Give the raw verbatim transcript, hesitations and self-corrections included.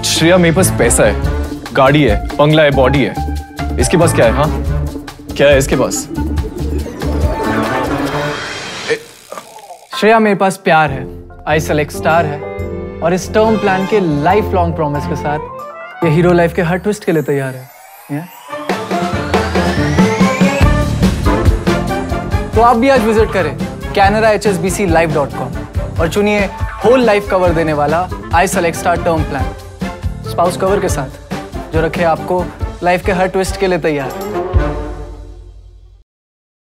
श्रेया मेरे पास पैसा है, गाड़ी है, बंगला है, बॉडी है। इसके पास क्या है? हाँ, क्या है इसके पास? श्रेया मेरे पास प्यार है, आई सेलेक्ट स्टार है, और इस टर्म प्लान के लाइफ लॉन्ग प्रॉमिस के साथ ये हीरो लाइफ के हर ट्विस्ट के लिए तैयार है। yeah? तो आप भी आज विजिट करें Canara H S B C life dot com और चुनिए होल लाइफ कवर देने वाला I select star term plan spouse cover के साथ, जो रखे आपको लाइफ के हर ट्विस्ट के लिए तैयार।